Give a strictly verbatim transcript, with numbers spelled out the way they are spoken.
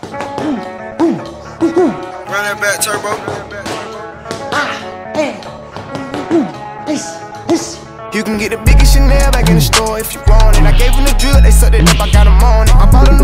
Run that back, turbo. You can get the biggest Chanel back in the store if you want it. I gave them the drill, they sucked it up, I got them on it. I bought them